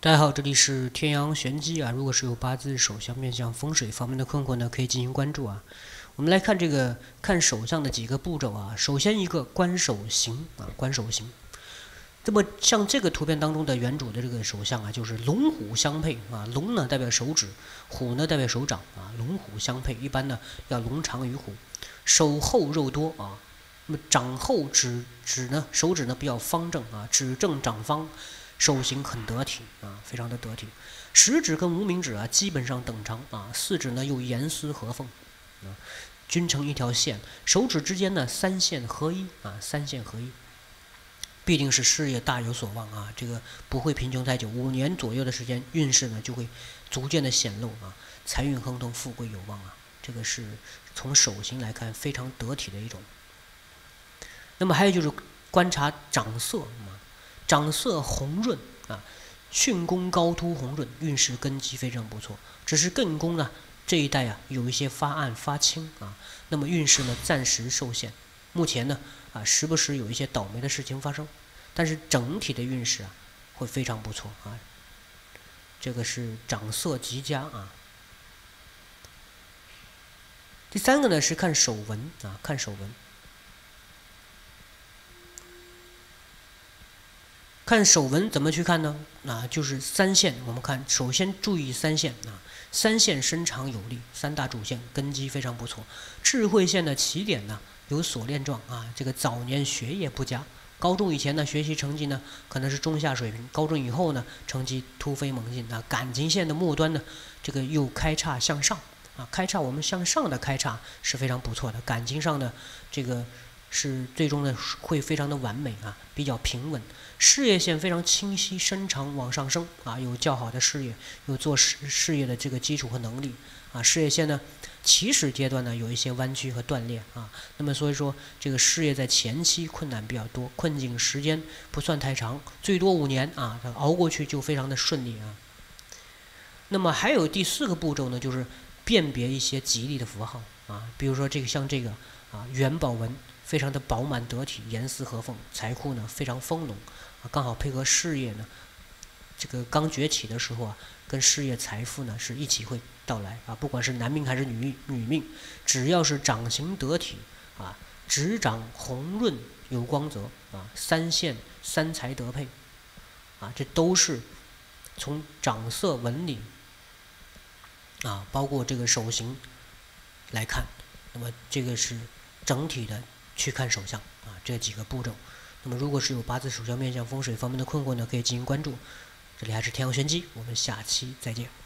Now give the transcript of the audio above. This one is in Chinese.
大家好，这里是天阳玄机啊。如果是有八字、手相、面相、风水方面的困惑呢，可以进行关注啊。我们来看看手相的几个步骤啊。首先一个观手型啊，观手型。那么像这个图片当中的原主的这个手相啊，就是龙虎相配啊。龙呢代表手指，虎呢代表手掌啊。龙虎相配，一般呢要龙长于虎，手厚肉多啊。那么掌厚手指呢比较方正啊，指正掌方。手型很得体啊，非常的得体。食指跟无名指啊基本上等长啊，四指呢又严丝合缝啊，均成一条线。手指之间呢三线合一啊，三线合一，必定是事业大有所望啊，这个不会贫穷太久，5年左右的时间，运势呢就会逐渐的显露啊，财运亨通，富贵有望啊。这个是从手型来看非常得体的一种。那么还有就是观察掌色啊。掌色红润啊，巽宫高凸红润，运势根基非常不错。只是艮宫呢这一带啊有一些发暗发青啊，那么运势呢暂时受限。目前呢时不时有一些倒霉的事情发生，但是整体的运势啊会非常不错啊。这个是掌色极佳啊。第三个呢是看手纹啊，看手纹。看手纹怎么去看呢？就是三线。我们看，首先注意三线啊，三线深长有力，三大主线根基非常不错。智慧线的起点呢有锁链状啊，这个早年学业不佳，高中以前呢学习成绩呢可能是中下水平，高中以后呢成绩突飞猛进啊。感情线的末端呢，这个又开叉向上啊，开叉我们向上的开叉是非常不错的，感情上呢这个是最终呢会非常的完美啊，比较平稳。事业线非常清晰深长往上升啊，有较好的事业，有做事业的这个基础和能力啊。事业线呢起始阶段呢有一些弯曲和断裂啊，那么所以说这个事业在前期困难比较多，困境时间不算太长，最多5年啊，熬过去就非常的顺利啊。那么还有第4个步骤呢，就是辨别一些吉利的符号啊，比如说像这个啊元宝纹。非常的饱满得体，严丝合缝，财库呢非常丰隆啊，刚好配合事业呢，这个刚崛起的时候啊，跟事业财富呢是一起会到来啊，不管是男命还是女命，只要是掌形得体啊，指掌红润有光泽啊，三线三才得配啊，这都是从掌色纹理啊，包括这个手型来看，那么这个是整体的。去看手相啊，这几个步骤。那么如果是有八字、手相、面相、风水方面的困惑呢，可以进行关注。这里还是天阳玄机，我们下期再见。